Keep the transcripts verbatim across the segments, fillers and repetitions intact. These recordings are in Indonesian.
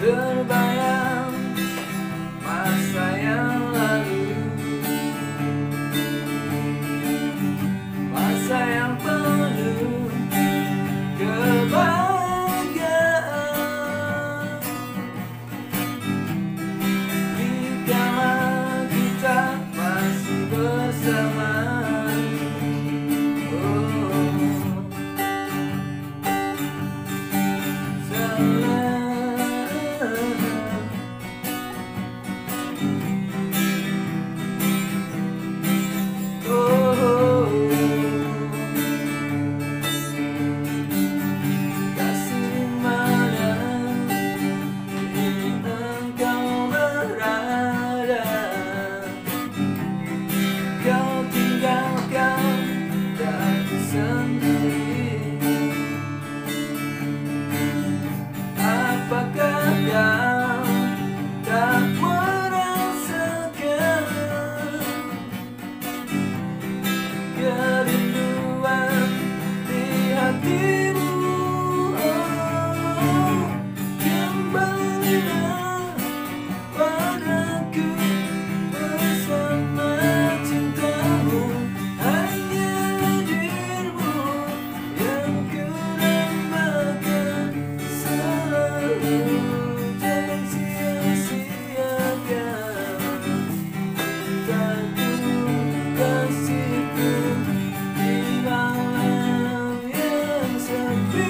Terbayang masa yang lalu, masa yang penuh kebahagiaan. Dikala kita masih bersama, kau tinggalkan diri sendiri. Apakah kau tak merasakan kerinduan di hatimu? Oh, kembalilah padaku bersama cintamu. Hanya dirimu yang ku dambakan selalu. Jangan sia-siakan cintaku, kasihku di malam yang sepi.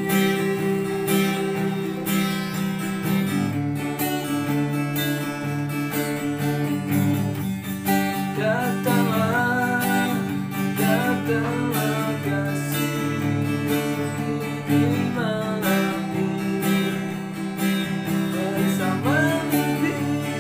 Datanglah, datanglah kasih di malam ini bersama mimpi.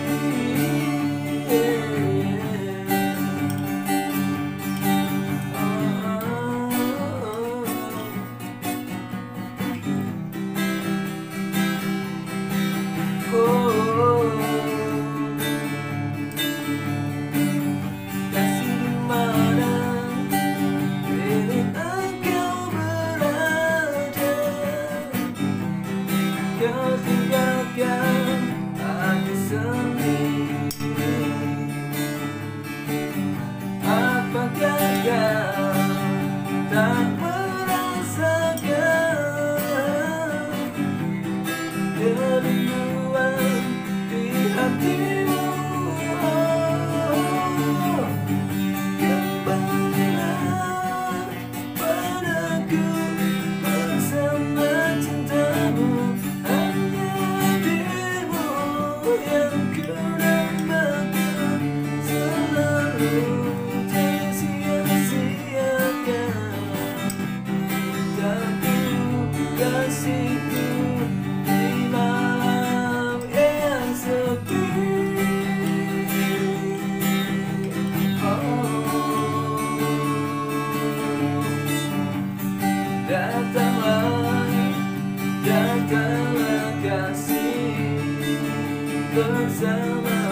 Oh, oh, oh. Kasih di mana kini engkau berada, kau tinggalkan aku sendiri. Apakah kau tak merasakan kerinduan di hatimu? Oh, kembalilah padaku bersama cintamu. Hanya dirimu yang ku dambakan selalu. Jangan sia-siakan cintaku, kasihku di malam yang sepi. Datanglah, datanglah kasih bersama